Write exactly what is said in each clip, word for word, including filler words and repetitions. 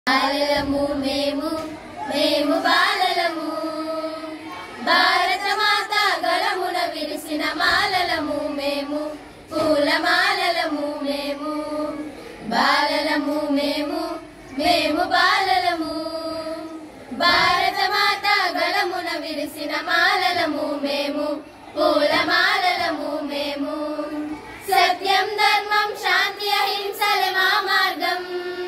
బాలలము మేము మేము బాలలము భారత మాత గళమున విరిసిన మాలలము మేము పూల మాలలము మేము బాలలము మేము మేము బాలలము భారత మాత గళమున విరిసిన మాలలము మేము పూల మాలలము మేము సత్యం ధర్మం శాంతి అహింసలే మా మార్గం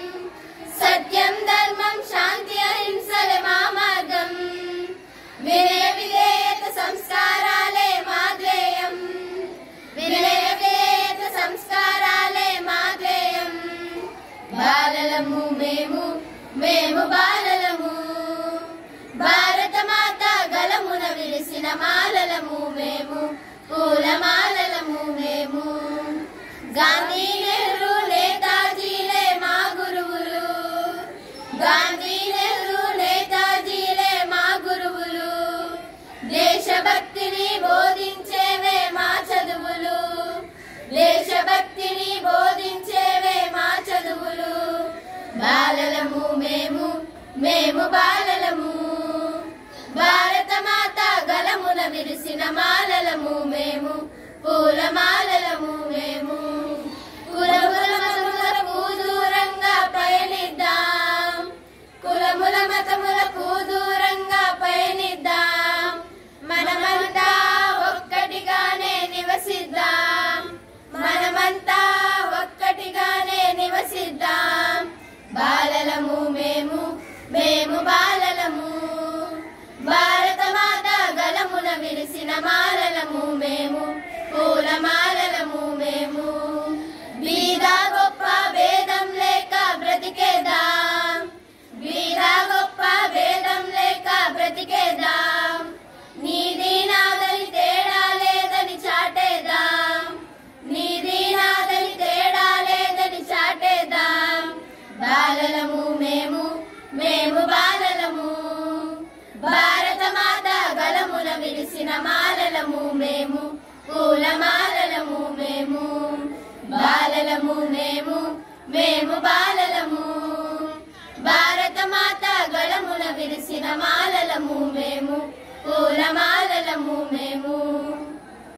సత్యం ధర్మం శాంతి అహింసలే మా మార్గం వినయ విధేయత సంస్కారాలే మా ధ్యేయం వినయ విధేయత సంస్కారాలే మా ధ్యేయం బాలలము మేము మేము బాలలము భారత మాత గళమున విరిసిన మాలలము మేము పూల మాలలము మేము గాంధీ నెహ్రూ నేతాజీలే మా గురువులు గాంధీ నెహ్రూ నేతాజీలే మా గురువులు దేశభక్తిని బోధించేవే మా చదువులు దేశభక్తిని బోధించేవే మా చదువులు బాలలము మేము మేము బాలలము భారత మాత గళమున విరిసిన మాలలము మేము పూల మాలలము మేము కులముల మతములకు దూరంగా పయనిద్దాం కులముల మతములకు దూరంగా పయనిద్దాం మనమంతా ఒక్కటిగానే నివసిద్దాం మనమంతా ఒక్కటిగానే నివసిద్దాం బాలలము మేము మేము బాలలము భారత మాత గళమున విరిసిన మాలలము మేము పూల మాలలము మేము బీద గొప్ప భేదం లేక బ్రతికేద్దాం బీద గొప్ప భేదం లేక బ్రతికేద్దాం నీది నాదని తేడా లేదని చాటేద్దాం నీది నాదని తేడా లేదని చాటేద్దాం బాలలము మేము మేము బాలలము భారత మాత గళమున విరిసిన మాలలము మేము పూల మాలలము మేము బాలలము మేము మేము బాలలము భారత మాత గళమున విరిసిన మాలలము మేము పూల మాలలము మేము